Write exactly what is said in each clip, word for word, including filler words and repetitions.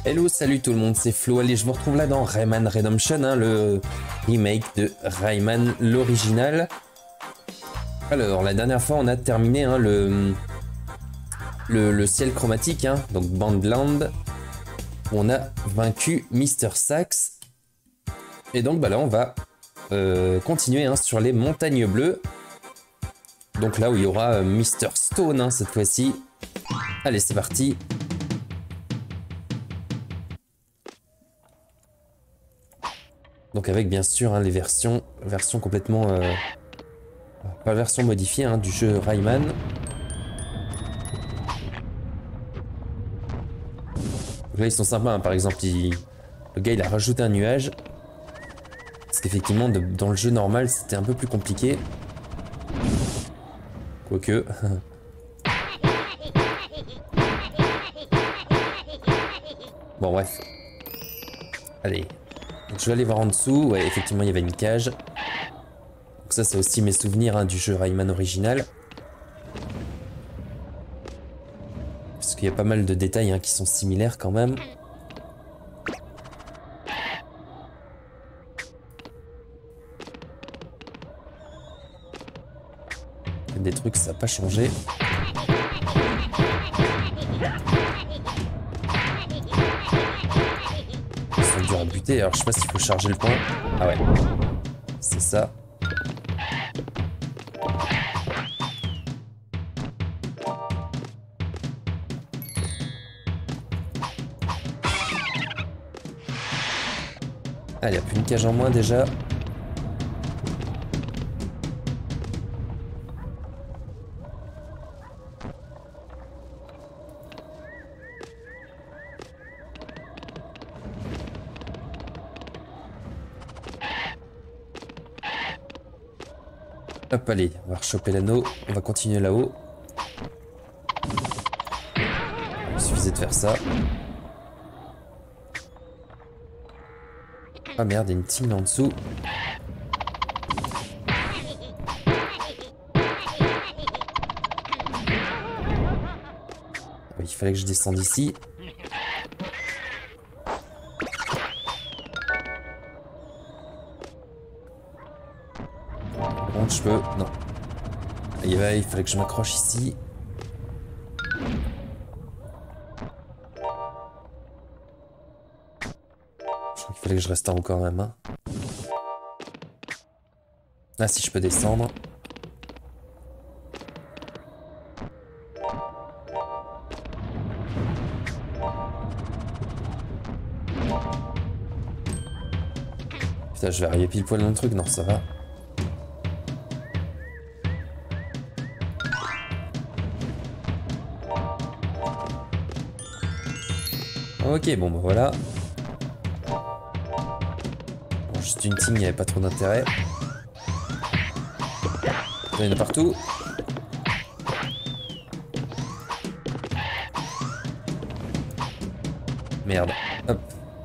Hello, salut tout le monde, c'est Flo. Allez, je vous retrouve là dans Rayman Redemption, hein, le remake de Rayman, l'original. Alors, la dernière fois, on a terminé hein, le, le, le ciel chromatique, hein, donc Bandland. On a vaincu Mister Sax. Et donc, bah là, on va euh, continuer hein, sur les montagnes bleues. Donc là où il y aura euh, Mister Stone hein, cette fois-ci. Allez, c'est parti. Donc avec bien sûr hein, les versions, versions complètement... Euh, pas version modifiée hein, du jeu Rayman. Donc là ils sont sympas, hein. Par exemple il, le gars il a rajouté un nuage. Parce qu'effectivement dans le jeu normal c'était un peu plus compliqué. Quoique... Bon bref. Allez. Donc, je vais aller voir en dessous. Ouais, effectivement, il y avait une cage. Donc ça, c'est aussi mes souvenirs hein, du jeu Rayman original. Parce qu'il y a pas mal de détails hein, qui sont similaires quand même. Il y a des trucs, ça n'a pas changé. Dur à buter, alors je sais pas s'il faut charger le point. Ah ouais, c'est ça. Ah, il n'y a plus une cage en moins déjà. Hop, allez, on va rechoper l'anneau, on va continuer là-haut. Il suffisait de faire ça. Ah merde, il y a une team en dessous. Oui, il fallait que je descende ici. Je peux... Non. Il, va, il fallait que je m'accroche ici. Je crois qu'il fallait que je reste en haut quand même. Hein. Ah, si je peux descendre. Putain, je vais arriver pile poil dans le truc. Non, ça va. Ok, bon bah voilà. Bon, juste une team, il n'y avait pas trop d'intérêt. Il y en a partout. Merde. Hop.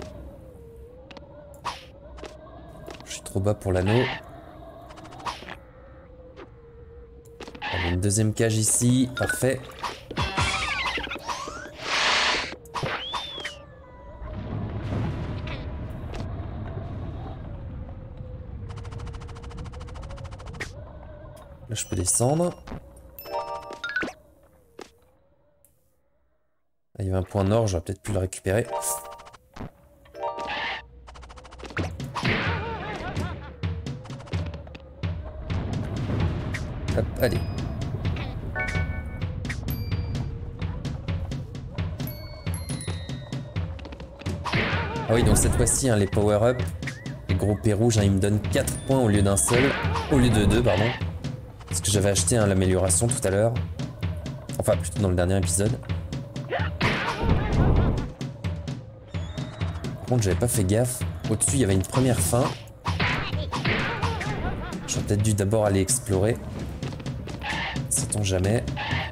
Je suis trop bas pour l'anneau. Il y a une deuxième cage ici. Parfait. Là, je peux descendre. Ah, il y avait un point nord, j'aurais peut-être pu le récupérer. Hop, allez. Ah oui, donc cette fois-ci, hein, les power-up, les gros P rouges, hein, ils me donnent quatre points au lieu d'un seul. Au lieu de deux, pardon. Parce que j'avais acheté hein, l'amélioration tout à l'heure. Enfin, plutôt dans le dernier épisode. Par contre, j'avais pas fait gaffe. Au-dessus, il y avait une première fin. J'aurais peut-être dû d'abord aller explorer. Sait-on jamais.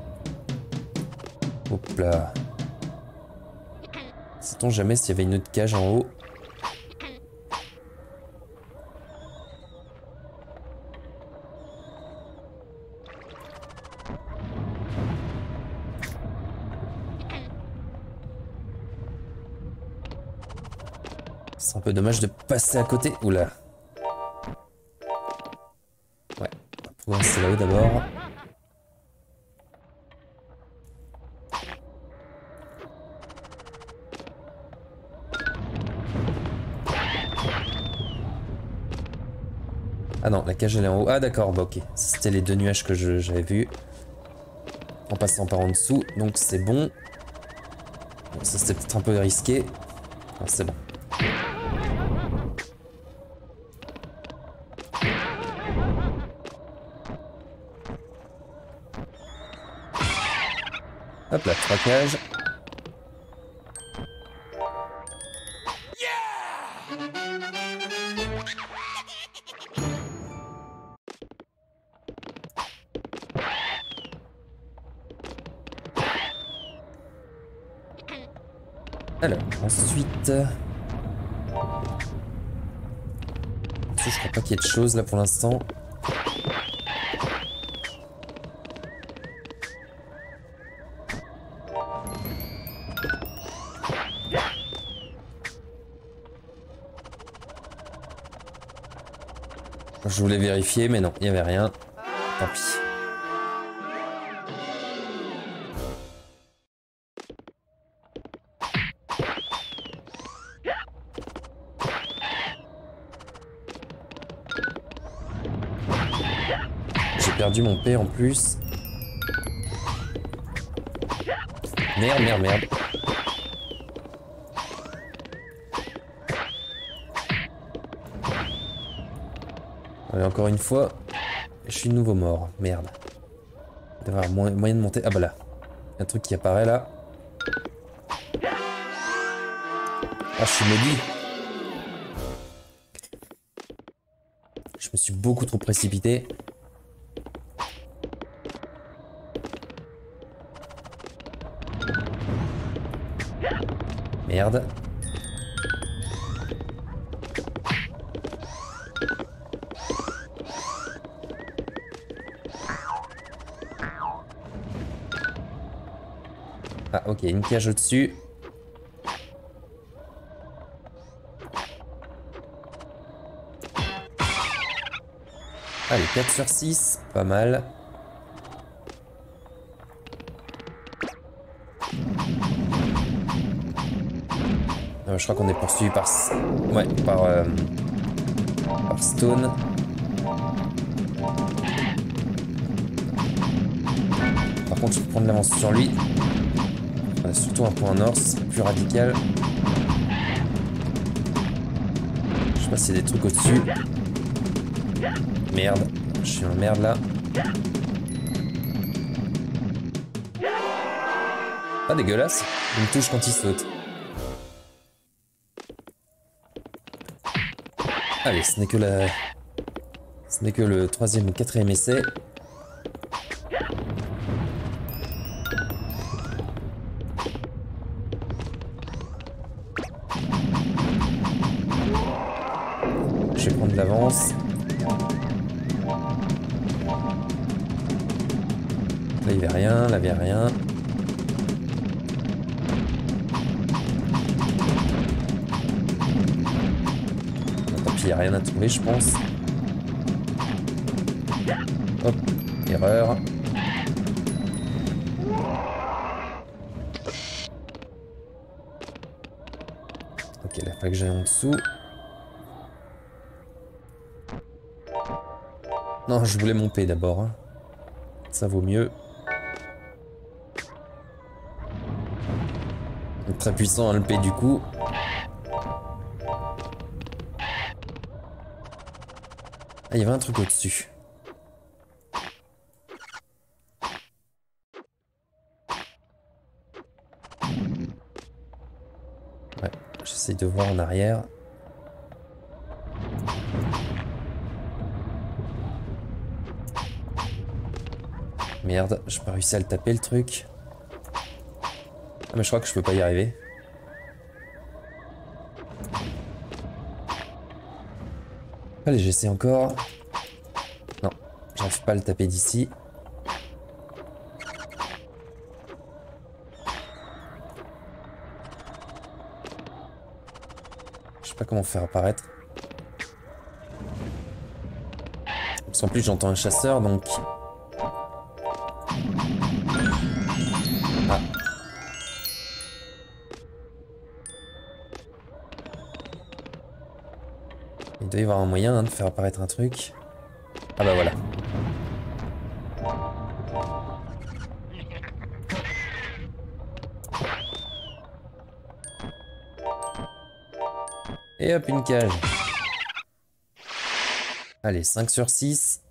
Hop là. Sait-on jamais s'il y avait une autre cage en haut. C'est un peu dommage de passer à côté. Oula. Ouais, on va rester là-haut d'abord. Ah non, la cage elle est en haut. Ah d'accord, bah ok. C'était les deux nuages que j'avais vus. En passant par en dessous, donc c'est bon. Bon, ça c'était peut-être un peu risqué. Non, c'est bon. Hop là, trois cages. Alors, ensuite... Je crois pas qu'il y ait de choses là pour l'instant. Je voulais vérifier, mais non, il n'y avait rien. Tant pis. J'ai perdu mon P en plus. Merde, merde, merde. Allez, encore une fois, je suis de nouveau mort. Merde. Il doit y avoir moyen de monter. Ah bah là. Il y a un truc qui apparaît là. Ah, je suis maudit. Je me suis beaucoup trop précipité. Merde. Ah ok, une cage au-dessus. Allez, quatre sur six, pas mal. Euh, je crois qu'on est poursuivi par... Ouais, par... Euh, par Stone. Par contre, je peux prendre l'avance sur lui. On a surtout un point nord, c'est plus radical. Je sais pas s'il y a des trucs au-dessus. Merde, je suis en merde là. Pas dégueulasse, il me touche quand il saute. Allez, ce n'est que la... Ce n'est que le troisième ou quatrième essai. Je vais prendre de l'avance. Là, il n'y avait rien, là, il n'y avait rien. Tant pis, il n'y a rien à trouver, je pense. Hop, erreur. Ok, là, faut que j'aille en dessous. Non, je voulais mon P d'abord. Hein. Ça vaut mieux. Donc, très puissant, hein, le P du coup. Ah, il y avait un truc au-dessus. Ouais, j'essaie de voir en arrière. Merde, j'ai pas réussi à le taper le truc. Ah mais je crois que je peux pas y arriver. Allez, j'essaie encore. Non, j'arrive pas à le taper d'ici. Je pas comment faire apparaître. Parce qu'en plus j'entends un chasseur donc... Ah. Il doit y avoir un moyen hein, de faire apparaître un truc. Ah bah voilà. Et hop, une cage. Allez, cinq sur six.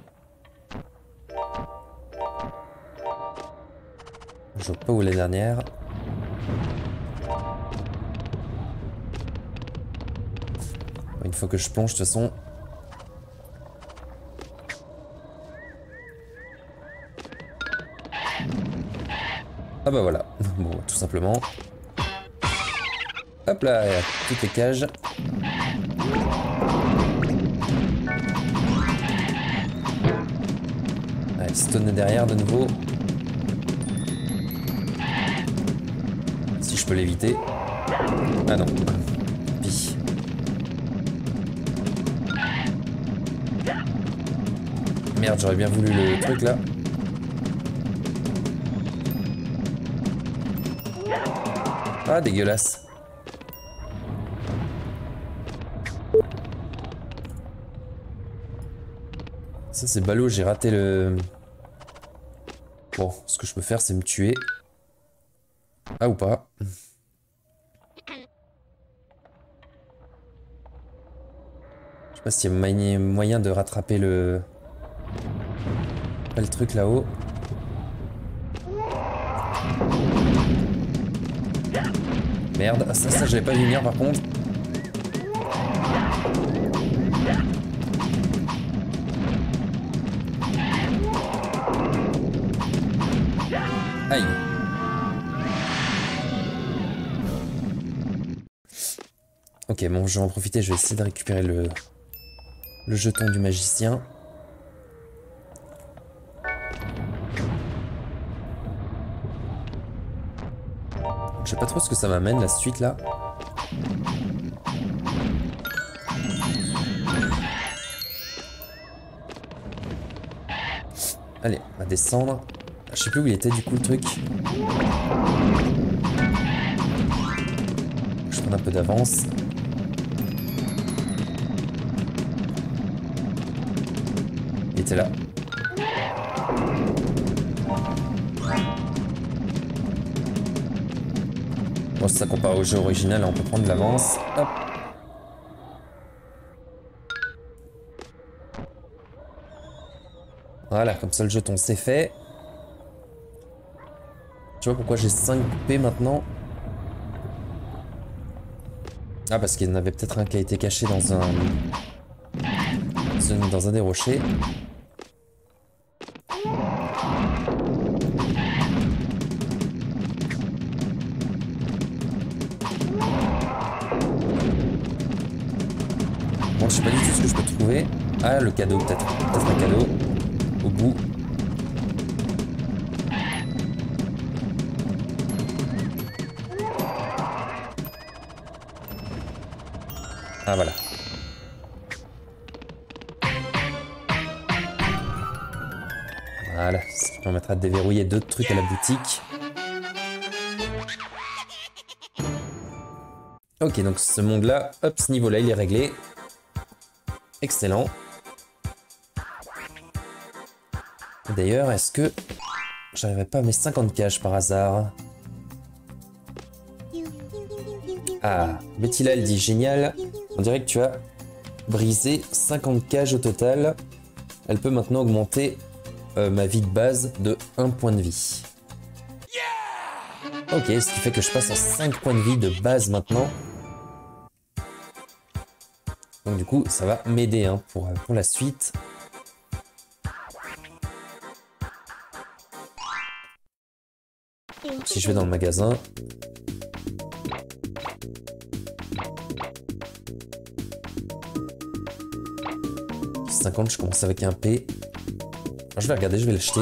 Je vois pas où la dernière. Une fois que je plonge, de toute façon. Ah bah voilà. Bon, tout simplement. Hop là, toutes les cages. Allez, stone derrière de nouveau. Si je peux l'éviter. Ah non. Pis. Merde, j'aurais bien voulu le truc là. Ah, dégueulasse. Ça c'est ballot, j'ai raté le... Bon, ce que je peux faire c'est me tuer. Ah ou pas. Je sais pas s'il y a moyen de rattraper le... Pas le truc là-haut. Merde, ça, ça j'avais pas vu venir par contre. Aïe. Ok, bon, je vais en profiter, je vais essayer de récupérer le, le jeton du magicien. Je sais pas trop ce que ça m'amène la suite là. Allez, on va descendre. Je sais plus où il était du coup le truc. Je prends un peu d'avance. Il était là. Bon, si ça compare au jeu original, on peut prendre de l'avance. Hop. Voilà, comme ça le jeton c'est fait. Tu vois pourquoi j'ai cinq P maintenant? Ah, parce qu'il y en avait peut-être un qui a été caché dans un... dans un des rochers. Bon, je sais pas du tout ce que je peux trouver. Ah, le cadeau peut-être. Peut-être un cadeau. Au bout. Ah voilà. Voilà, ce qui permettra de déverrouiller d'autres trucs à la boutique. Ok, donc ce monde-là, hop, ce niveau-là, il est réglé. Excellent. D'ailleurs, est-ce que j'arriverai pas à mes cinquante cages par hasard? Ah, Betty là, elle dit génial. On dirait que tu as brisé cinquante cages au total. Elle peut maintenant augmenter euh, ma vie de base de un point de vie. Ok, ce qui fait que je passe à cinq points de vie de base maintenant. Donc du coup, ça va m'aider hein, pour, pour la suite. Si je vais dans le magasin... cinquante, je commence avec un P. Alors, je vais regarder, je vais l'acheter.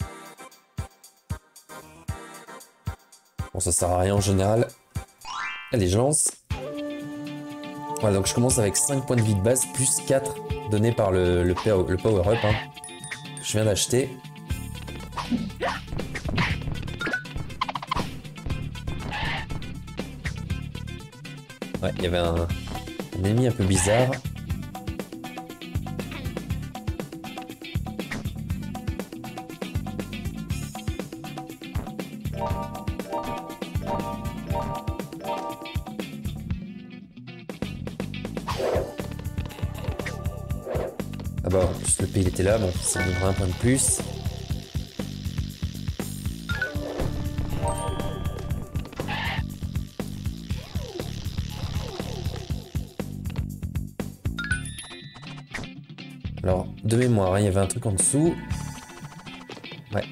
Bon, ça sert à rien en général. Allez, je lance. Voilà, donc je commence avec cinq points de vie de base, plus quatre donnés par le, le, le power-up hein, que je viens d'acheter. Ouais, il y avait un, un ennemi un peu bizarre. Ah bah, en plus le P il était là, bon, ça me donnera un point de plus. Alors, de mémoire, hein, il y avait un truc en dessous. Ouais.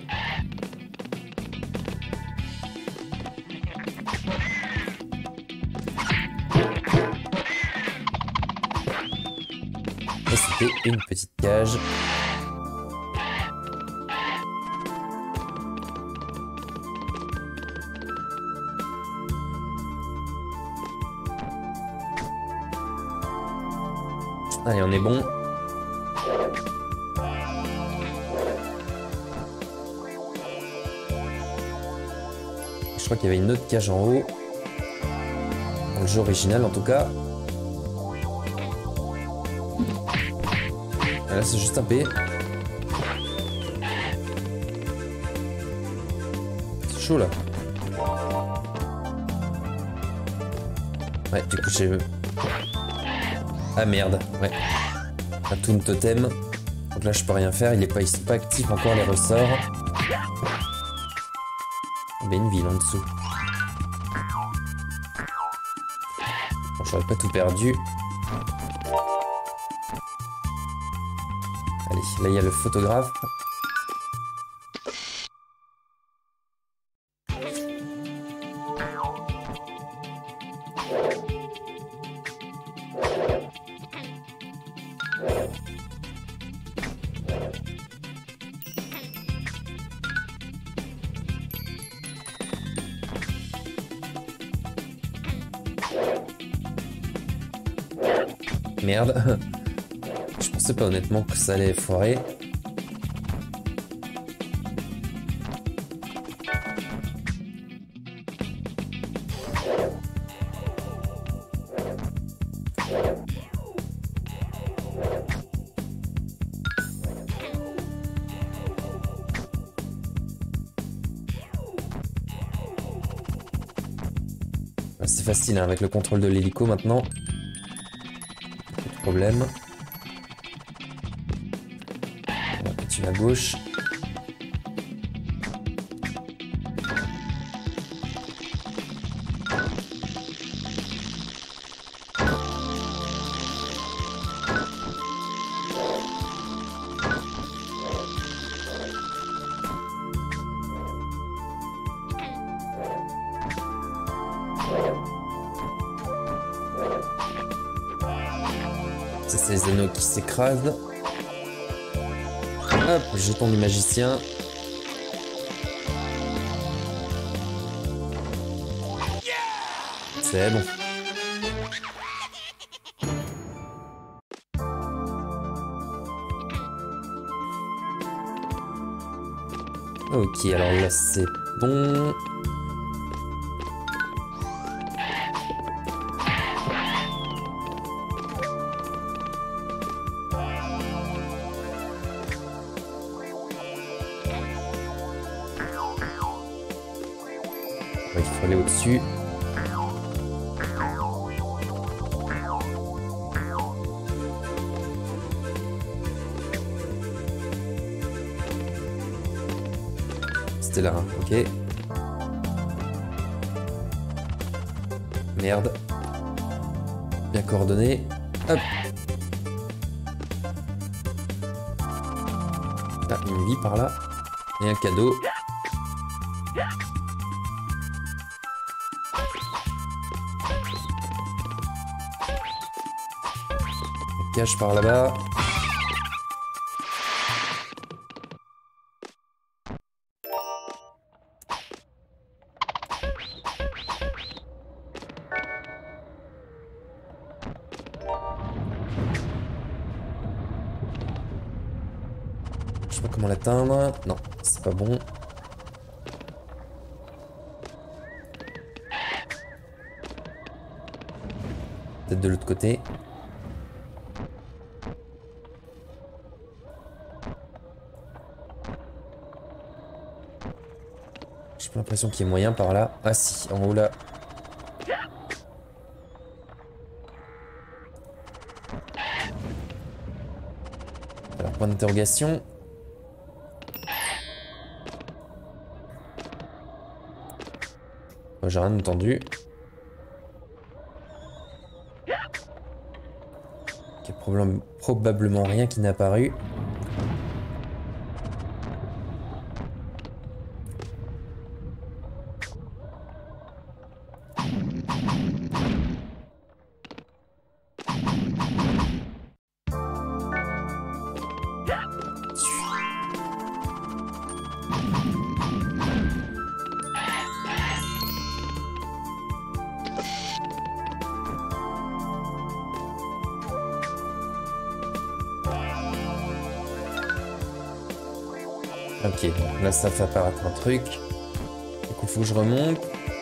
Et c'était une petite cage. Allez, on est bon. Je crois qu'il y avait une autre cage en haut. Dans le jeu original en tout cas. Ah, là c'est juste un P. C'est chaud là. Ouais, du coup j'ai... Ah merde, ouais. Un Toon Totem. Donc là je peux rien faire, il est pas, ils sont pas actifs encore les ressorts. Il y a une ville en dessous. Bon, j'aurais pas tout perdu. Allez, là il y a le photographe. Merde. Je pensais pas honnêtement que ça allait foirer. C'est facile hein, avec le contrôle de l'hélico maintenant. Problème. On va continuer à gauche. C'est les anneaux qui s'écrasent. Hop, jeton du magicien. C'est bon. Ok, alors là c'est bon. Il faut aller au-dessus. C'était là, hein. Ok. Merde. Bien coordonné. Hop. Ah, une vie par là. Et un cadeau. Cache par là-bas. sais pas comment l'atteindre. Non, c'est pas bon. Peut-être de l'autre côté. J'ai pas l'impression qu'il y ait moyen par là. Ah si, en haut là. Alors, point d'interrogation. Moi, j'ai rien entendu. Il y a probablement, probablement rien qui n'est apparu. Ok, donc là ça fait apparaître un truc. Du coup, faut que je remonte.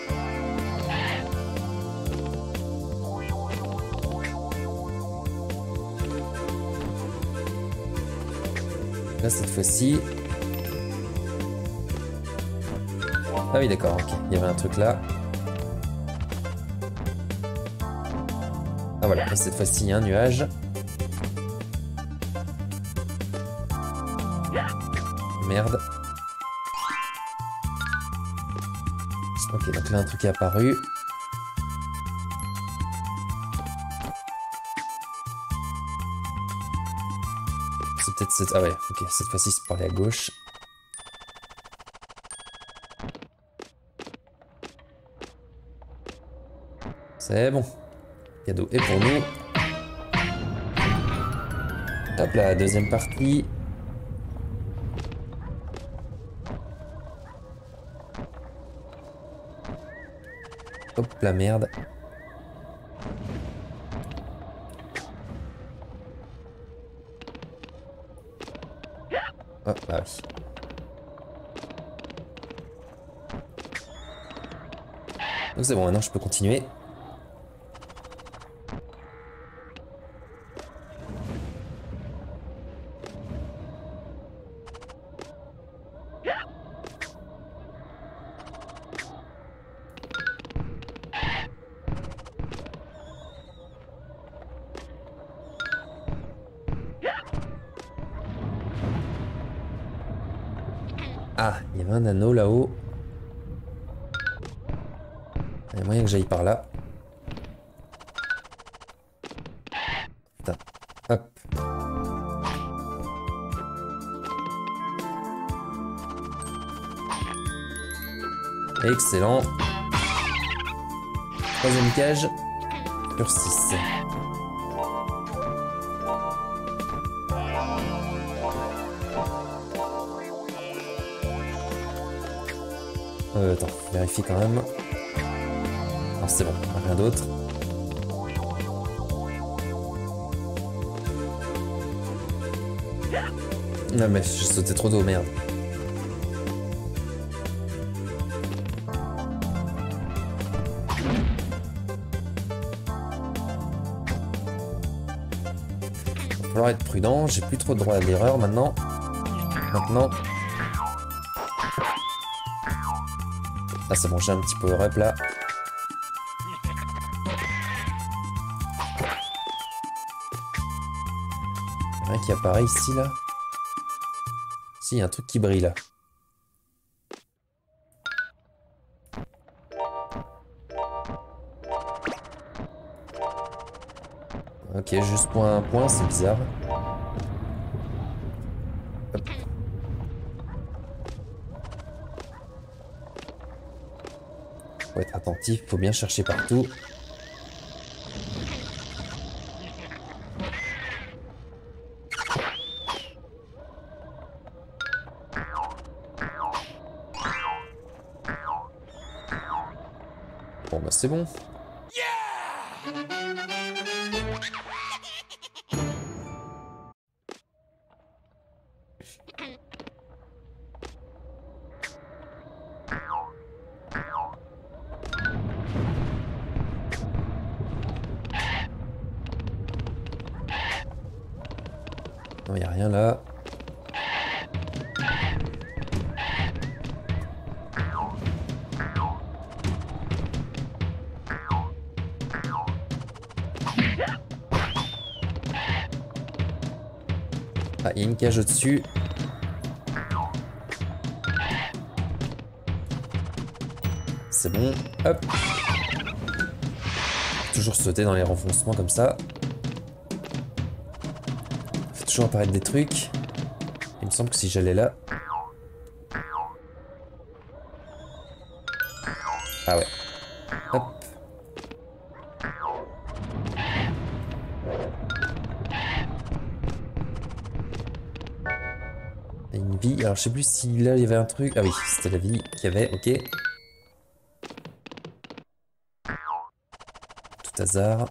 Là, cette fois-ci. Ah oui, d'accord, ok. Il y avait un truc là. Ah voilà, et cette fois-ci, il y a un nuage. Merde. Ok, donc là, un truc est apparu. C'est peut-être cette... Ah ouais, ok, cette fois-ci, c'est par aller à gauche. C'est bon. Cadeau est pour nous. Hop là, deuxième partie. Hop la merde. Oh bah oui. Donc c'est bon, maintenant je peux continuer. Ah, il y avait un anneau là-haut. Il y a moyen que j'aille par là. Putain. Hop. Excellent. Troisième cage. Sur six. Euh, attends, vérifie quand même. Non, c'est bon, rien d'autre. Non mais j'ai sauté trop d'eau, merde. Il va falloir être prudent, j'ai plus trop de droit à l'erreur maintenant. Maintenant. Ah c'est bon, j'ai un petit power up là. Rien qui apparaît ici là. Si, il y a un truc qui brille là. Ok, juste point un point, c'est bizarre. Hop. Faut être attentif, faut bien chercher partout. Bon bah c'est bon. Non, il n'y a rien là. Ah, il y a une cage au-dessus. C'est bon. Hop. Toujours sauter dans les renfoncements comme ça. Fait toujours apparaître des trucs. Il me semble que si j'allais là... Ah ouais. Hop. Il y a une vie. Alors je sais plus si là il y avait un truc. Ah oui, c'était la vie qu'il y avait. Ok. Tout hasard.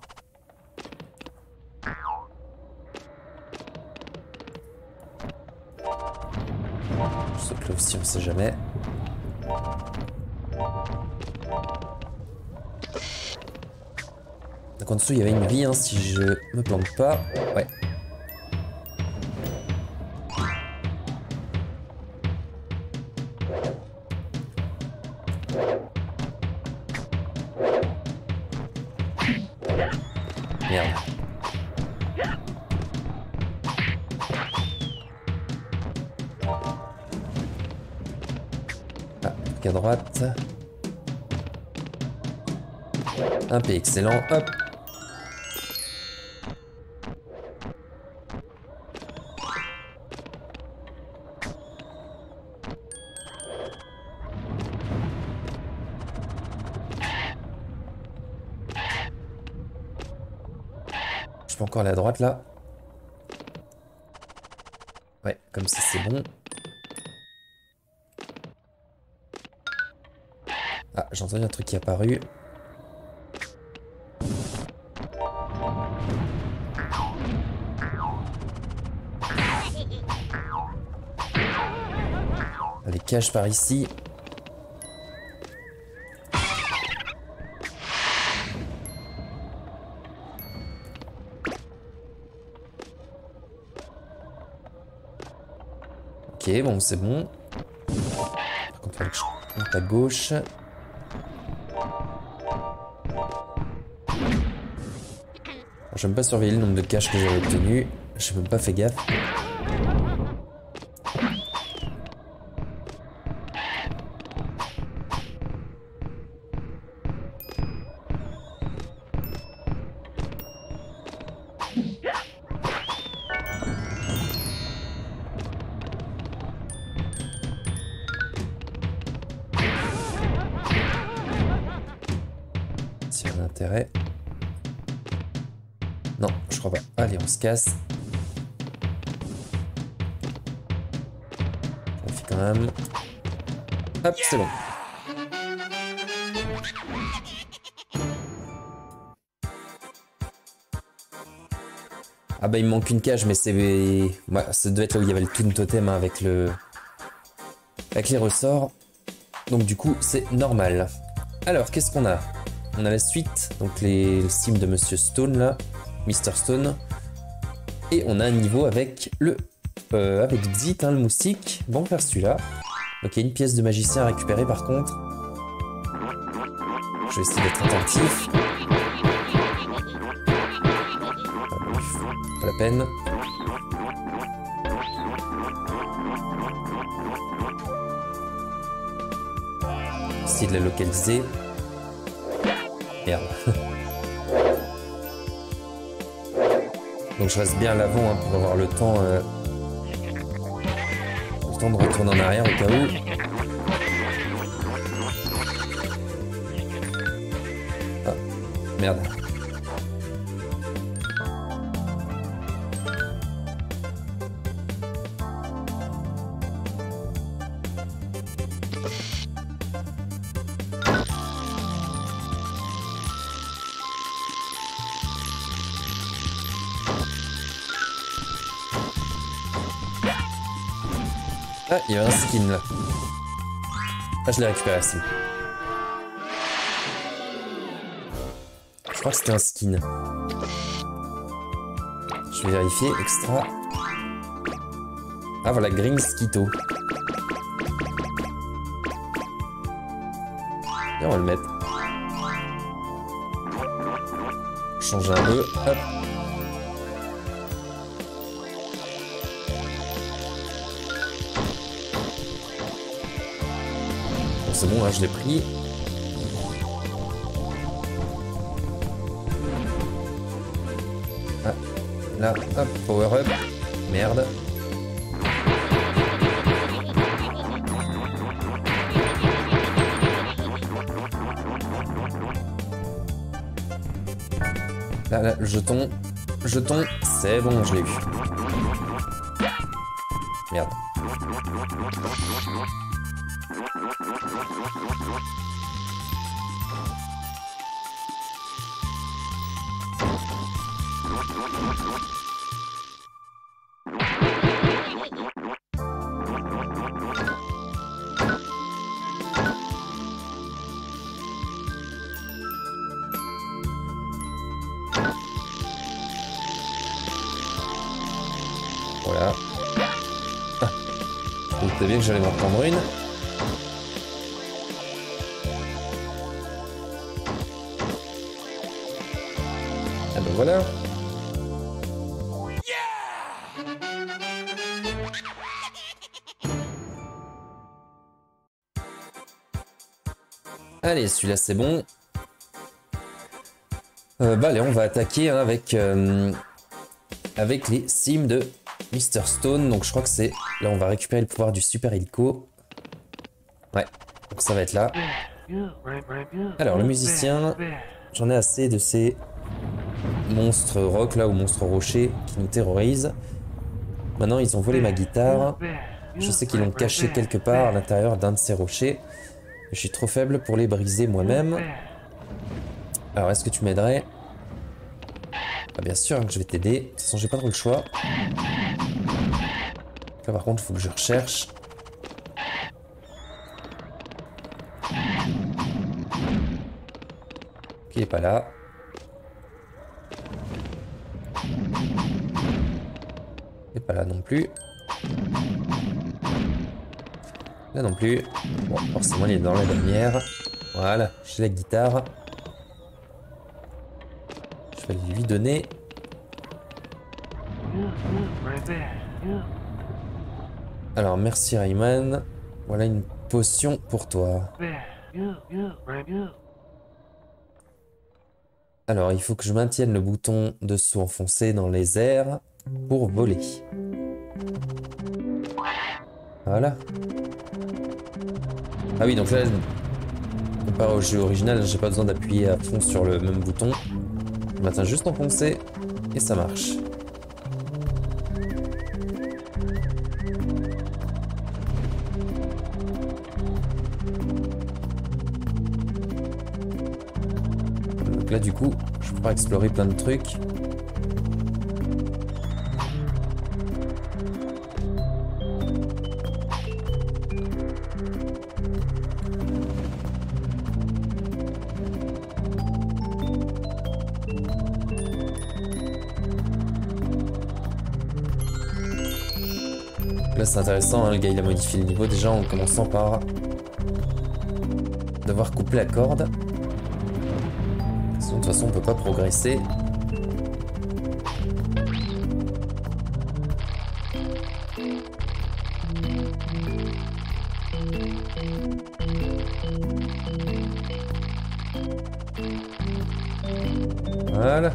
Je saute là aussi, on sait jamais. Donc en dessous il y avait une vie hein, si je me plante pas. Ouais. Merde. Ah, truc à droite. Un P excellent, hop. Je peux encore aller à droite là. Ouais, comme ça c'est bon. Ah, j'ai entendu un truc qui est apparu. Allez, cache par ici. Ok, bon, c'est bon. Par contre, il fallait que je monte à gauche. Je vais même pas surveiller le nombre de caches que j'ai obtenu. J'ai même pas fait gaffe. S'il y a un intérêt. Non, je crois pas. Allez, on se casse. On fait quand même. Hop, c'est bon. Ah bah il me manque une cage, mais c'est... Ouais, ça devait être là où il y avait le Toon Totem hein, avec le... Avec les ressorts. Donc du coup, c'est normal. Alors, qu'est-ce qu'on a? On a la suite, donc les sims de Monsieur Stone là. Mister Stone. Et on a un niveau avec le... Euh, avec Xit, hein, le moustique. Bon, faire celui-là. Donc il y a une pièce de magicien à récupérer par contre. Je vais essayer d'être attentif. Pas la peine. Essayer de la localiser. Merde. Donc je reste bien à l'avant hein, pour avoir le temps, euh, le temps de retourner en arrière au cas où. Ah, merde. Ah, il y a un skin là. Ah, je l'ai récupéré, c'est bon. Je crois que c'était un skin. Je vais vérifier. Extra. Ah voilà, Green Skito. Et on va le mettre. Changer un peu. Hop. Bon, c'est bon, hein, je l'ai pris. Ah, là, hop, power up. Merde. Là, là, le jeton. Jeton, c'est bon, je l'ai eu. Merde. Voilà. Ah. Je me doutais bien que j'allais m'en prendre une. Ah ben voilà. Allez, celui-là c'est bon. Euh, bah allez, on va attaquer hein, avec, euh, avec les sims de Mister Stone. Donc je crois que c'est... Là on va récupérer le pouvoir du super hélico. Ouais, donc ça va être là. Alors le musicien, j'en ai assez de ces monstres rock là ou monstres rochers qui nous terrorisent. Maintenant ils ont volé ma guitare. Je sais qu'ils l'ont cachée quelque part à l'intérieur d'un de ces rochers. Je suis trop faible pour les briser moi-même. Alors, est-ce que tu m'aiderais? Ah, bien sûr que je vais t'aider. De toute façon, j'ai pas trop le choix. Là, par contre, il faut que je recherche. Ok, il est pas là. Il est pas là non plus. Là non plus. Bon, forcément, il est dans la lumière. Voilà, j'ai la guitare. Je vais lui donner. Alors, merci Rayman. Voilà une potion pour toi. Alors, il faut que je maintienne le bouton de saut enfoncé dans les airs pour voler. Voilà. Ah oui, donc là, comparé au jeu original, j'ai pas besoin d'appuyer à fond sur le même bouton. Je maintiens juste enfoncé et ça marche. Donc là, du coup, je pourrais explorer plein de trucs. Là c'est intéressant, hein, le gars il a modifié le niveau déjà en commençant par devoir couper la corde. Sinon de toute façon on peut pas progresser. Voilà.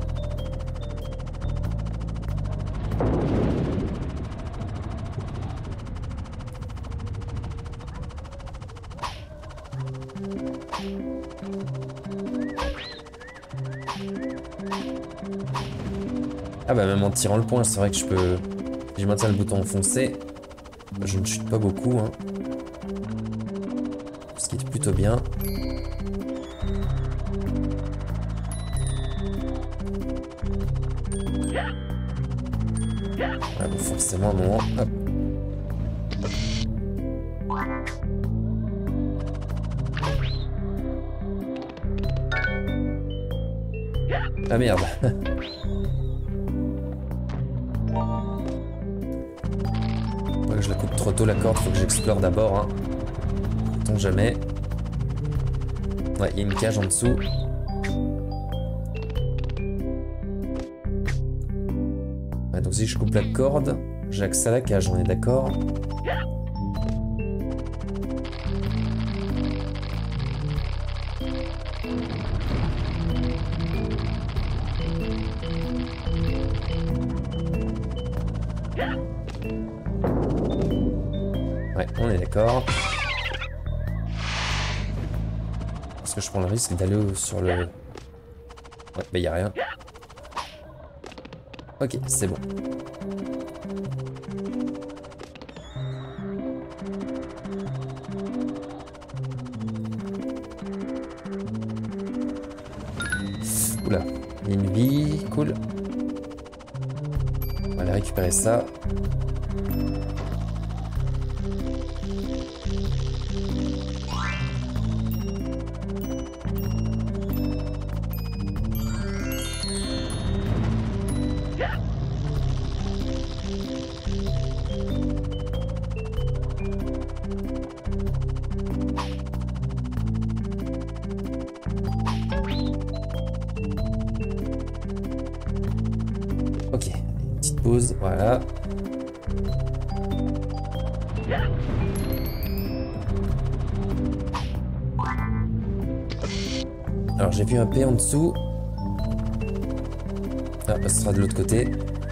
Ah bah même en tirant le point, c'est vrai que je peux... Si je maintiens le bouton enfoncé, je ne chute pas beaucoup. Hein. Ce qui est plutôt bien. Ah bon, forcément, à un moment... Hop. Ah merde. je la coupe trop tôt la corde, faut que j'explore d'abord. Hein. Sait-on jamais. Ouais, il y a une cage en dessous. Ouais, donc si je coupe la corde, j'ai accès à la cage, on est d'accord. Ouais, on est d'accord. Est-ce que je prends le risque d'aller sur le... Ouais, bah y a rien. Ok, c'est bon. Oula, il y a une vie, cool. On va aller récupérer ça. Ok, une petite pause, voilà. Alors j'ai vu un P en dessous. Ah, ce sera de l'autre côté.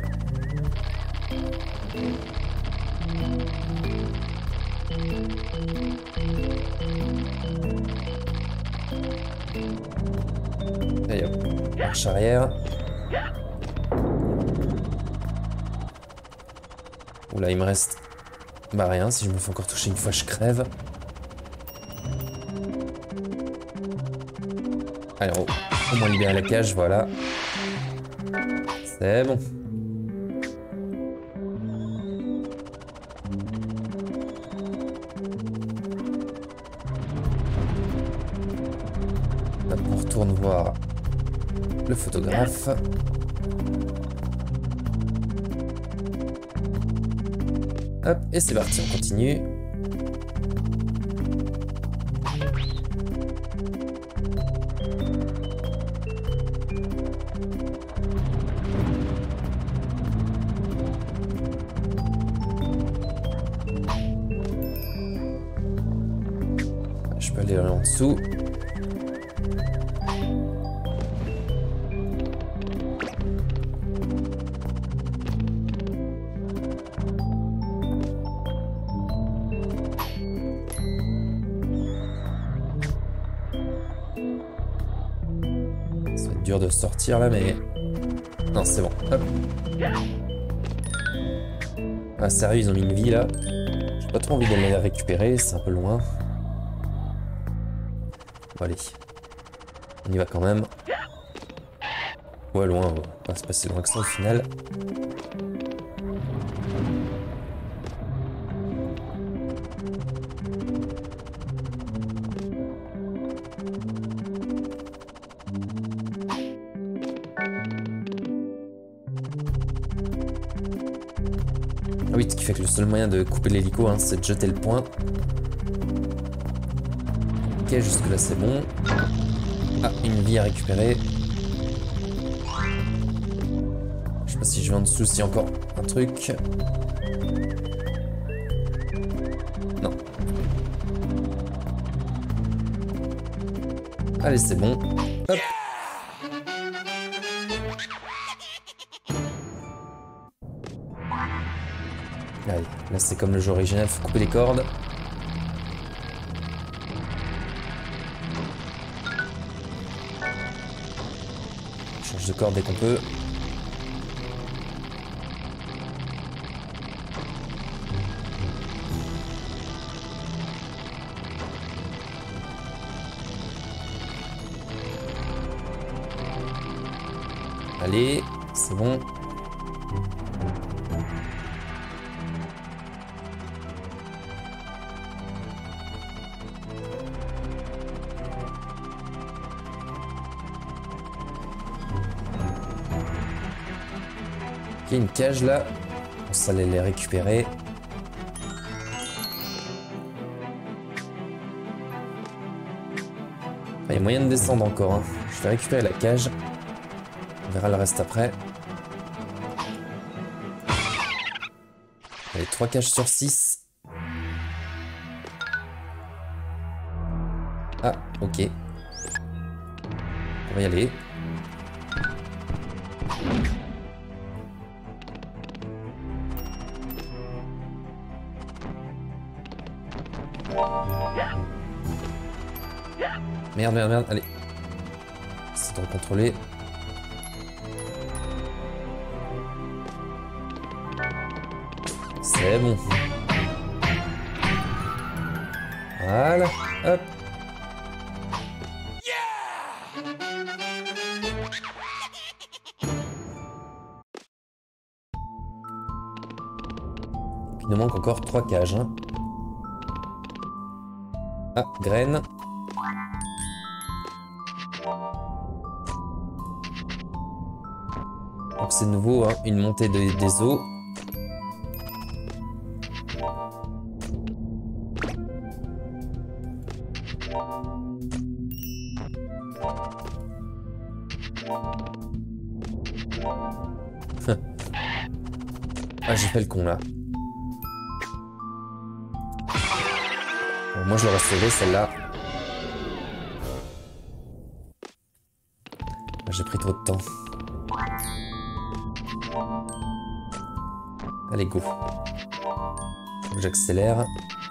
Allez hop, marche arrière. Oula, il me reste... Bah rien, si je me fais encore toucher une fois, je crève. Alors, au moins libérer la cage, voilà. C'est bon. Hop, on retourne voir le photographe. Hop, et c'est parti, on continue. Je peux aller en dessous. Ça va être dur de sortir là, mais... Non, c'est bon. Hop. Ah, sérieux, ils ont mis une vie là. J'ai pas trop envie d'aller la récupérer, c'est un peu loin. Bon, allez. On y va quand même. Ouais, loin, on va pas se passer loin que ça au final. Ah oui, ce qui fait que le seul moyen de couper l'hélico, hein, c'est de jeter le point. Ok, jusque là c'est bon. Ah, une vie à récupérer. Je sais pas si je vais en dessous, s'il y a encore un truc. Non. Allez, c'est bon. Hop. Allez, là c'est comme le jeu original, faut couper les cordes. On change de corde dès qu'on peut. Allez, c'est bon. Il y a une cage là, on s'allait les récupérer. Il y a moyen de descendre encore. Hein. Je vais récupérer la cage. On verra le reste après. Allez, trois cages sur six. Ah, ok. On va y aller. Merde, merde, merde, allez. C'est de recontrôler. C'est bon. Voilà, hop. Il nous manque encore trois cages. Hein. Ah, graine. Donc c'est de nouveau hein, une montée de, des eaux. Ah, j'ai fait le con là. Bon, moi je l'aurais sauvé celle-là. J'ai pris trop de temps. Allez, go. Faut que j'accélère.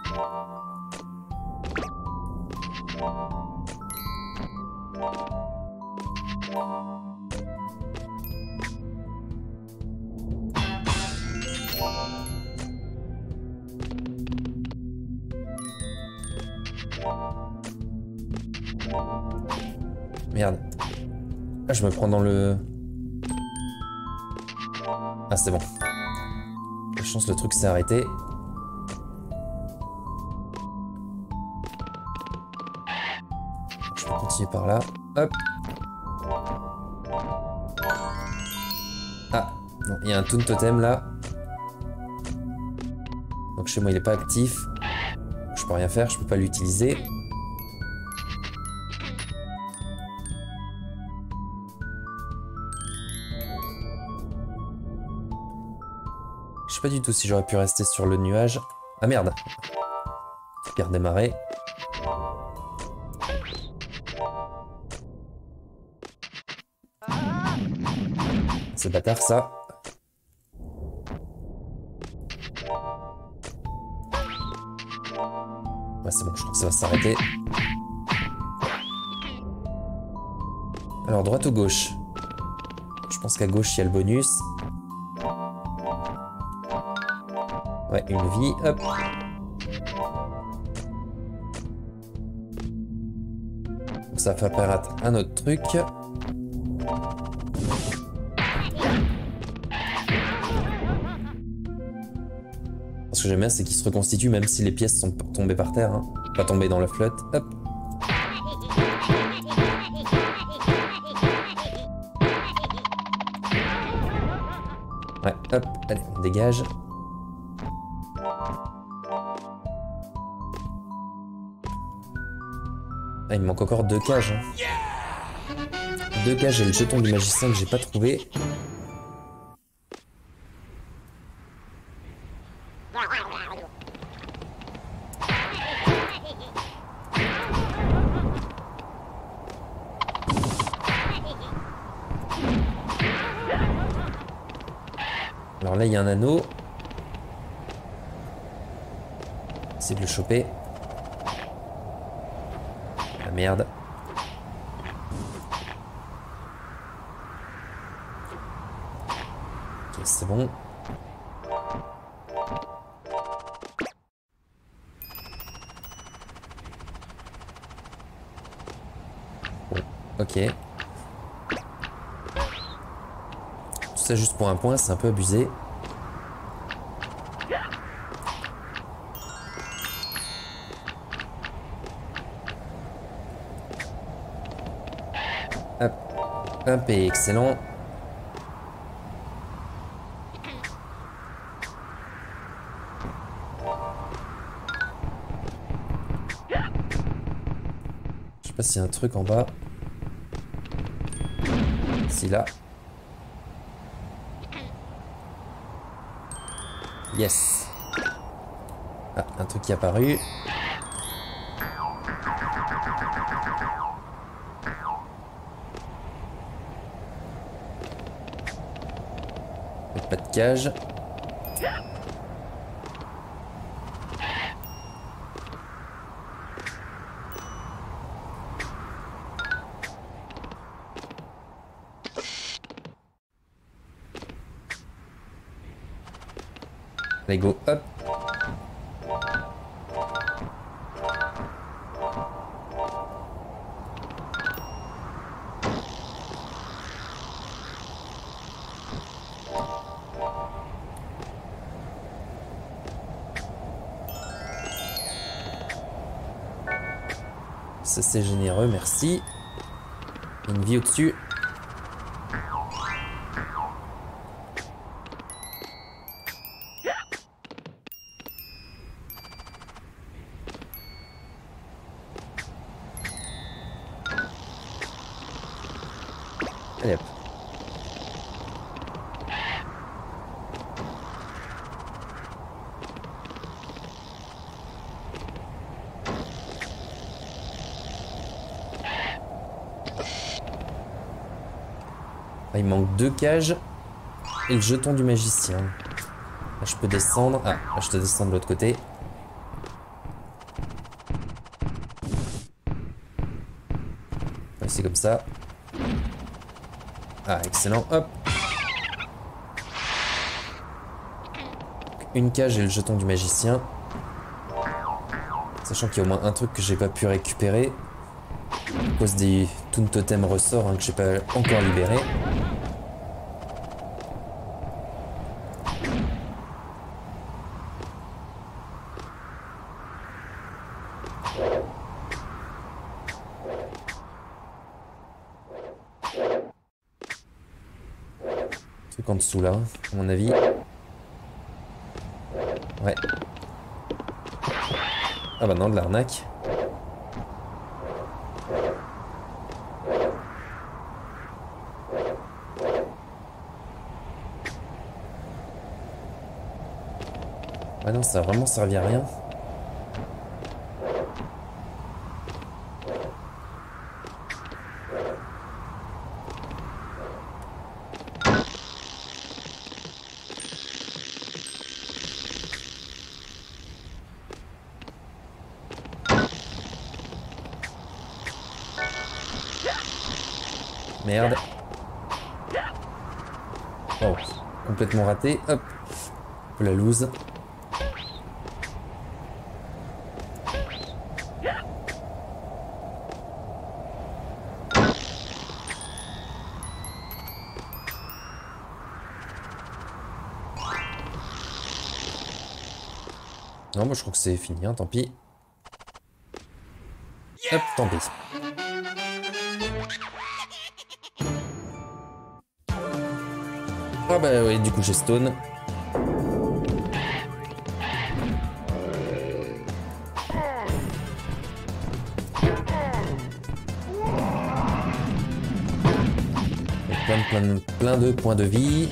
Merde. Ah, je me prends dans le... Ah, c'est bon. De chance, le truc s'est arrêté. Je peux continuer par là. Hop. Ah, non, il y a un toon totem là. Donc chez moi, il n'est pas actif. Je peux rien faire, je peux pas l'utiliser. Je sais pas du tout si j'aurais pu rester sur le nuage. Ah merde. J'ai redémarré. C'est bâtard ça. Ouais c'est bon, je crois que ça va s'arrêter. Alors droite ou gauche? Je pense qu'à gauche il y a le bonus. Ouais, une vie, hop. Donc ça fait apparaître un autre truc. Ce que j'aime bien, c'est qu'il se reconstitue même si les pièces sont tombées par terre. Hein. Pas tombées dans la flotte, hop. Ouais, hop, allez, on dégage. Ah, il me manque encore deux cages. Hein. Deux cages et le jeton du magicien que j'ai pas trouvé. Alors là, il y a un anneau. Essayer de le choper. Ah merde. Ok, c'est bon. Bon, ok. Tout ça juste pour un point, c'est un peu abusé. Hop, hop, et excellent. Je sais pas s'il y a un truc en bas. Si là. Yes. Ah, un truc qui est apparu. Pas de cage. Allez, go, hop. Ça c'est généreux, merci. Il y a une vie au-dessus. Allez hop. Ah, il manque deux cages et le jeton du magicien. Là, je peux descendre. Ah, là, je dois descendre de l'autre côté. Ouais, c'est comme ça. Ah, excellent. Hop. Une cage et le jeton du magicien. Sachant qu'il y a au moins un truc que j'ai pas pu récupérer. À cause des Toon Totem ressorts hein, que j'ai pas encore libéré. Truc en dessous là, à mon avis. Ouais. Ah bah non, de l'arnaque. Ah non, ça a vraiment servi à rien. Merde. Oh, complètement raté. Hop. Un peu la loose. Non, moi je crois que c'est fini, hein, tant pis. Hop, tant pis. Ah bah oui, du coup j'ai stone. Plein, plein, plein de points de vie.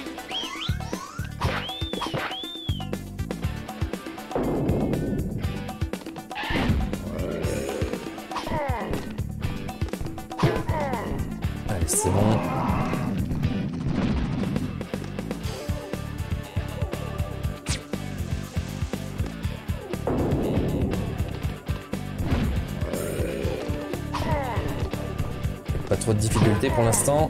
Allez, c'est bon. Pas trop de difficultés pour l'instant.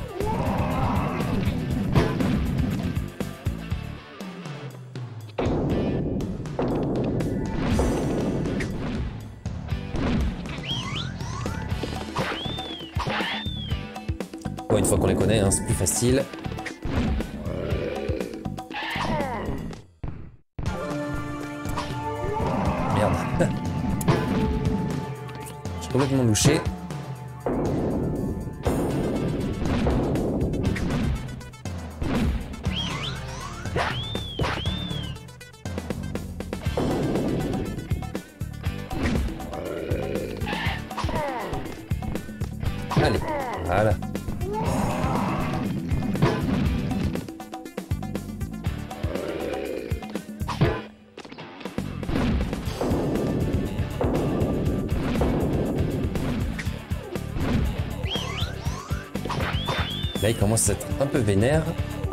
Bon, une fois qu'on les connaît, hein, c'est plus facile. Merde. Je suis complètement louché. Voilà. Là, il commence à être un peu vénère.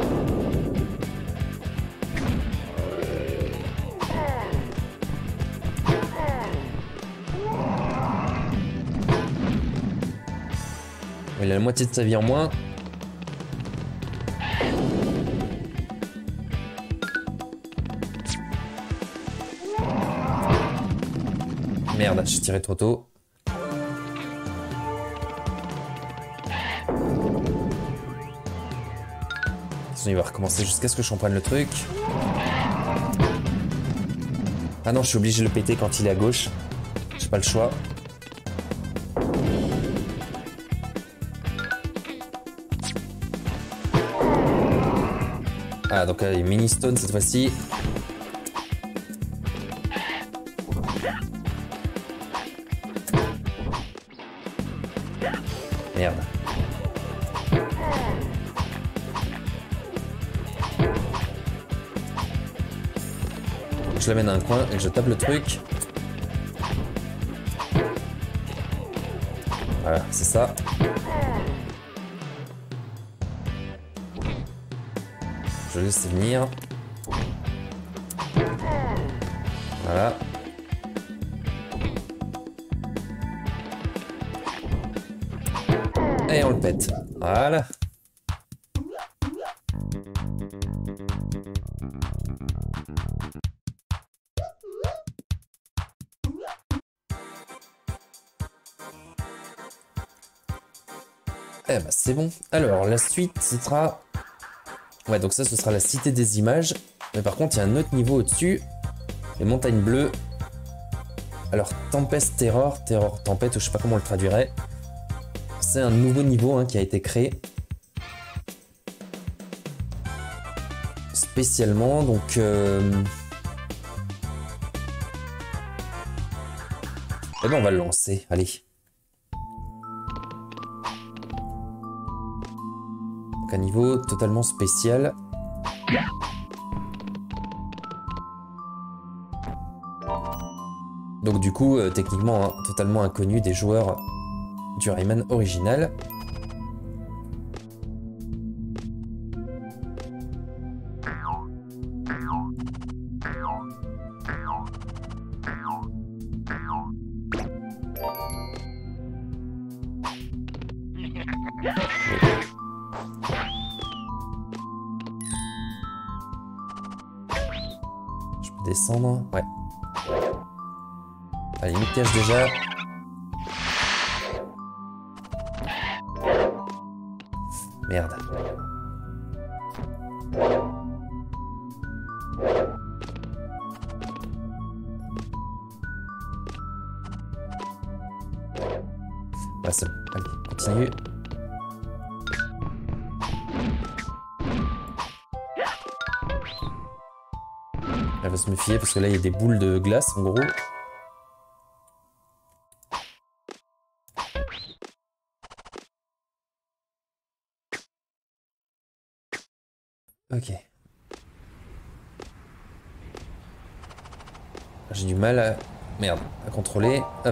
Il a la moitié de sa vie en moins. Merde, j'ai tiré trop tôt. Il va recommencer jusqu'à ce que je comprenne le truc. Ah non, je suis obligé de le péter quand il est à gauche. J'ai pas le choix. Ah, donc euh, mini stone cette fois-ci. Merde. Je l'amène à un coin et je tape le truc. Voilà, c'est ça. Je laisse venir. Voilà. Et on le pète. Voilà. Eh ben c'est bon. Alors la suite ce sera... Ouais, donc ça ce sera la cité des images. Mais par contre il y a un autre niveau au-dessus. Les montagnes bleues. Alors Tempest Terror, Terror Tempête, ou je sais pas comment on le traduirait. C'est un nouveau niveau hein, qui a été créé. Spécialement, donc... Euh... Eh ben on va le lancer, allez. Donc un niveau totalement spécial. Donc du coup, euh, techniquement, hein, totalement inconnu des joueurs du Rayman original. Je peux descendre, ouais. Allez, il me cache déjà. Merde. Ah, c'est bon. Allez, continue. Elle va se méfier parce que là, il y a des boules de glace, en gros. Ok. J'ai du mal à... Merde, à contrôler. Hop.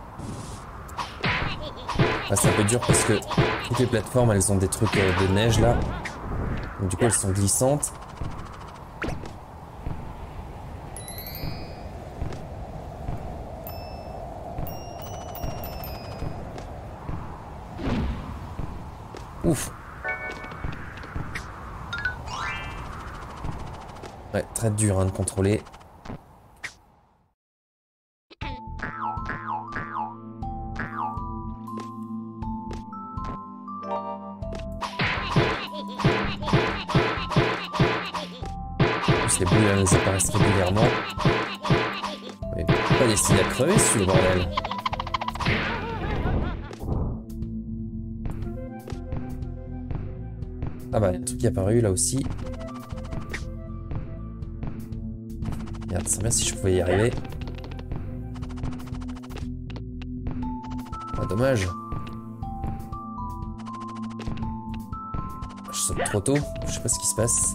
Ah, c'est un peu dur parce que toutes les plateformes, elles ont des trucs de neige, là. Donc du coup, elles sont glissantes. Ouf. Ouais, très dur hein, de contrôler. Les boules elles apparaissent régulièrement. Mais pas destiné à crever sous le bordel. Ah bah, il y a un truc qui est apparu là aussi. Merde, c'est bien si je pouvais y arriver. Ah, dommage. Je saute trop tôt, je sais pas ce qui se passe.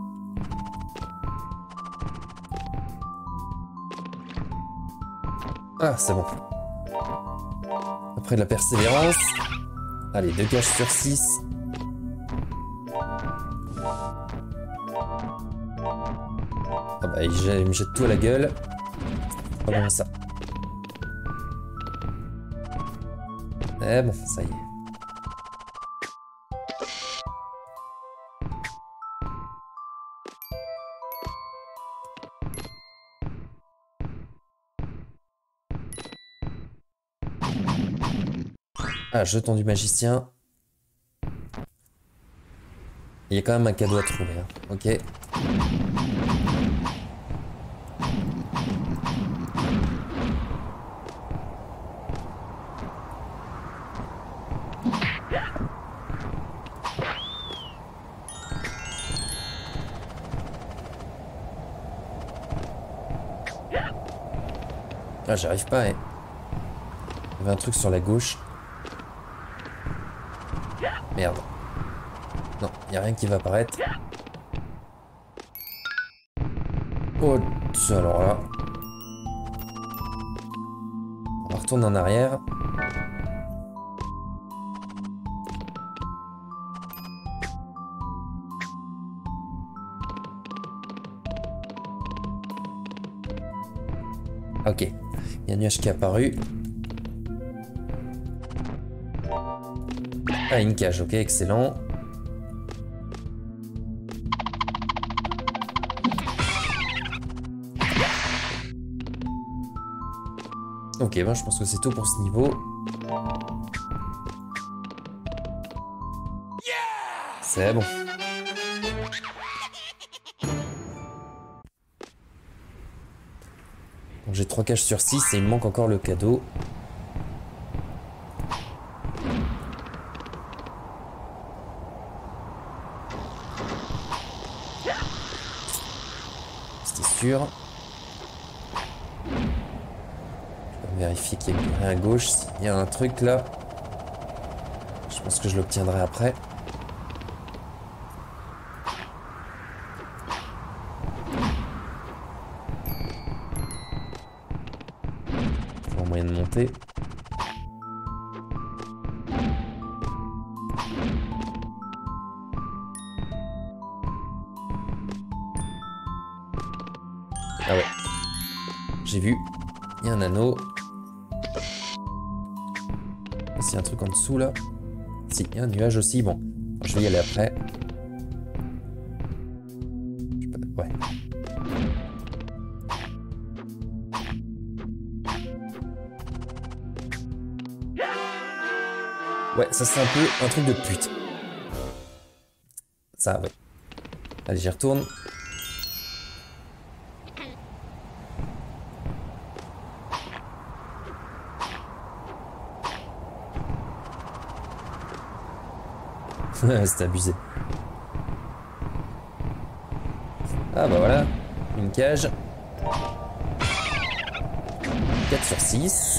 Ah, c'est bon. Après de la persévérance. Allez, deux cages sur six. Ah bah, il me jette tout à la gueule. Pas bon ça. Eh bon, ça y est. Ah, jeton du magicien. Il y a quand même un cadeau à trouver. Hein. Ok. Ah, j'arrive pas, hein. Il y avait un truc sur la gauche. Merde. Non, il n'y a rien qui va apparaître. Oh, alors là. On va retourner en arrière. Ok. Il y a un nuage qui est apparu. Ah, une cage, ok, excellent. Ok, bon, je pense que c'est tout pour ce niveau. C'est bon. J'ai trois cages sur six et il me manque encore le cadeau. C'était sûr. Je vais vérifier qu'il n'y a rien à gauche. S'il y a un truc là, je pense que je l'obtiendrai après. Toujours moyen de monter. Ah ouais. J'ai vu. Il y a un anneau. S'il y a un truc en dessous là. Si, il y a un nuage aussi. Bon, je vais y aller après. Ouais. Ouais, ça c'est un peu un truc de pute. Ça, ouais. Allez, j'y retourne. C'est abusé. Ah bah voilà, une cage. quatre sur six.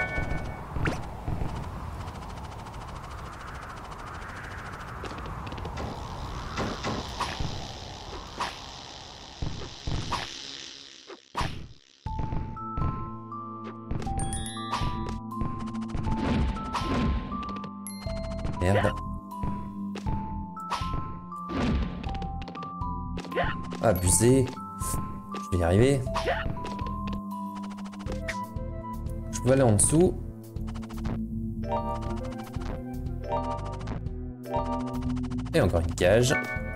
Merde. Abusé. Je vais y arriver. Je peux aller en dessous. Et encore une cage.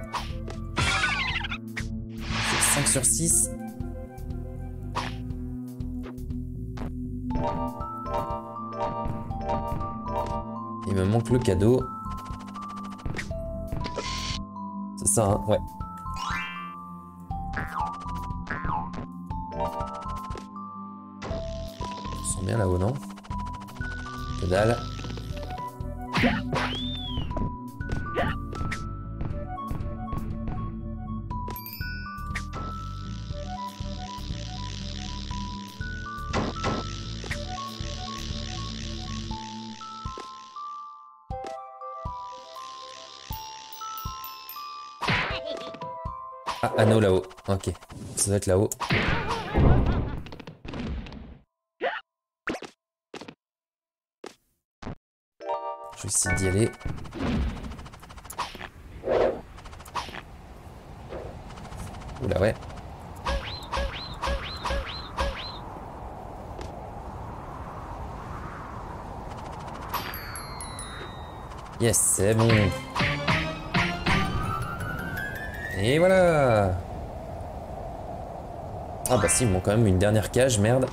cinq sur six. Il me manque le cadeau. C'est ça, hein, ouais. Je sens bien là-haut, non? Que dalle. Ah, anneau là-haut. Ok. Ça doit être là-haut. Je vais essayer d'y aller. Oula, ouais. Yes, c'est bon. Et voilà. Ah bah si, il manque quand même une dernière cage, merde.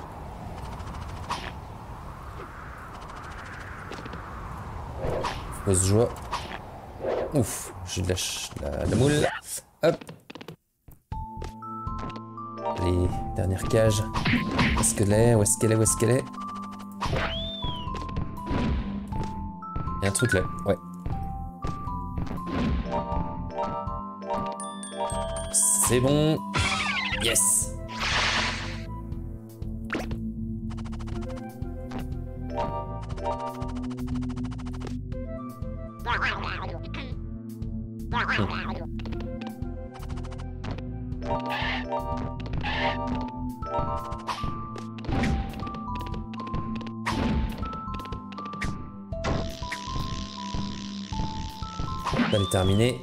Fausse joie. Ouf, j'ai de la, la, la moule. Hop. Les dernières cages. Où est-ce qu'elle est? Où est-ce qu'elle est? Où est-ce qu'elle est? Il y a un truc là, ouais. C'est bon. Yes. Elle est terminée.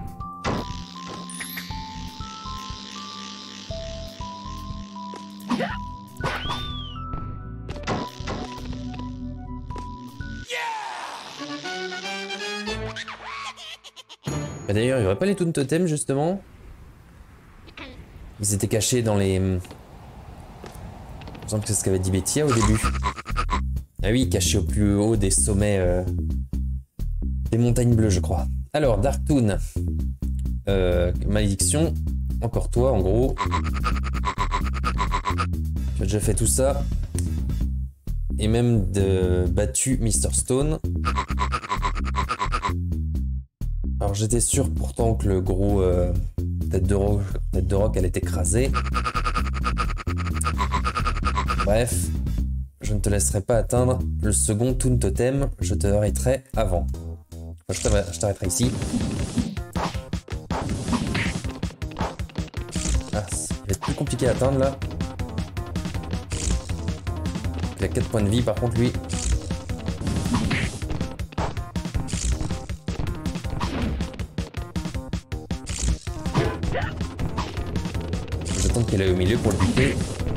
Bah d'ailleurs, il n'y aurait pas les Toon Totems justement? Ils étaient cachés dans les... Il me semble que c'est ce qu'avait dit Betty au début. Ah oui, cachés au plus haut des sommets euh, des montagnes bleues, je crois. Alors, Dark Toon. Euh, malédiction. Encore toi, en gros. Tu as déjà fait tout ça. Et même de battu Mister Stone. Alors, j'étais sûr pourtant que le gros euh, tête de roc, tête de roc allait t'écraser. Bref. Je ne te laisserai pas atteindre le second Toon Totem. Je te arrêterai avant. Enfin, je t'arrêterai ici. Ah, ça va être plus compliqué à atteindre là. Il a quatre points de vie par contre lui. J'attends qu'il aille au milieu pour le buter.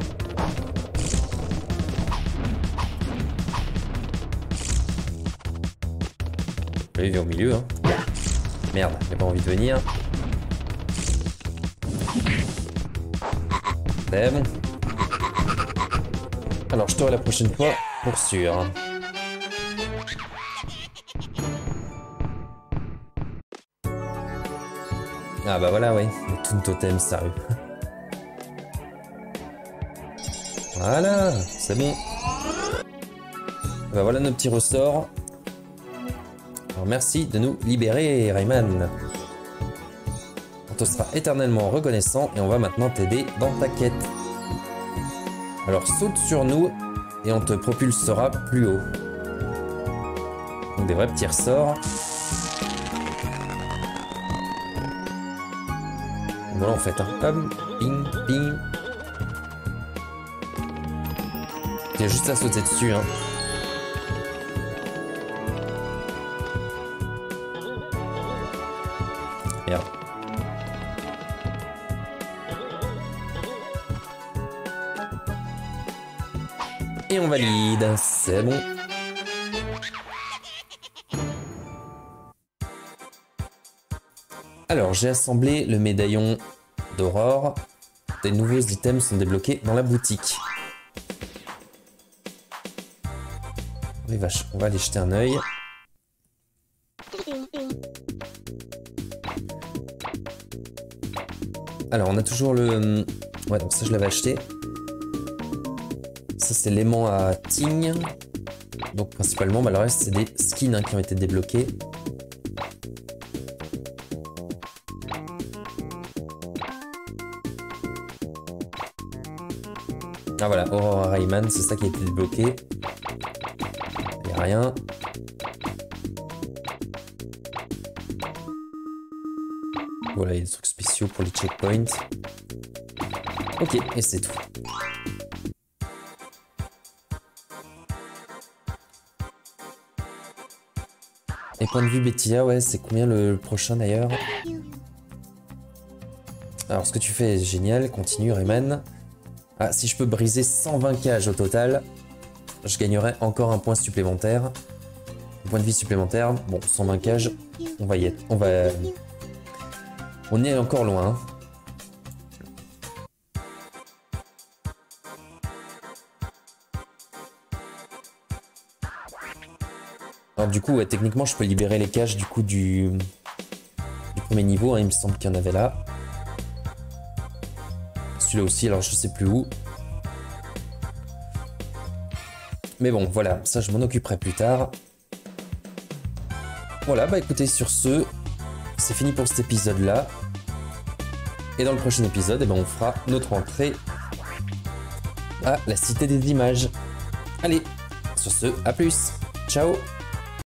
Il vient au milieu, hein. Merde, j'ai pas envie de venir. C'est bon. Alors, je t'aurai la prochaine fois, pour sûr. Ah bah voilà, oui. Le Toon Totem, sérieux. Voilà, c'est bon. Bah voilà nos petits ressorts. Alors merci de nous libérer, Rayman. On te sera éternellement reconnaissant et on va maintenant t'aider dans ta quête. Alors saute sur nous et on te propulsera plus haut. Donc des vrais petits ressorts. Voilà en fait, hein. Hop, ping, ping. Il y a juste à sauter dessus, hein. Merde. Et on valide, c'est bon. Alors, j'ai assemblé le médaillon d'Aurore. Des nouveaux items sont débloqués dans la boutique. On va aller jeter un œil. Alors, on a toujours le... Ouais, donc ça, je l'avais acheté. Ça, c'est l'aimant à Ting. Donc, principalement, bah, le reste, c'est des skins hein, qui ont été débloqués. Ah voilà, Aurora Rayman, c'est ça qui a été débloqué. Il n'y a rien. Voilà, il y a des trucs spéciaux pour les checkpoints. Ok, et c'est tout. Et point de vue Bettia, ouais, c'est combien le prochain d'ailleurs? Alors, ce que tu fais est génial. Continue, Rayman. Ah, si je peux briser cent vingt cages au total, je gagnerai encore un point supplémentaire. Un point de vie supplémentaire. Bon, cent vingt cages, on va y être. On va... On est encore loin. Hein. Alors du coup, ouais, techniquement, je peux libérer les cages du coup du, du premier niveau. Hein, il me semble qu'il y en avait là. Celui-là aussi, alors je sais plus où. Mais bon, voilà, ça je m'en occuperai plus tard. Voilà, bah écoutez, sur ce, c'est fini pour cet épisode-là. Et dans le prochain épisode, eh ben, on fera notre entrée à la Cité des Images. Allez, sur ce, à plus. Ciao.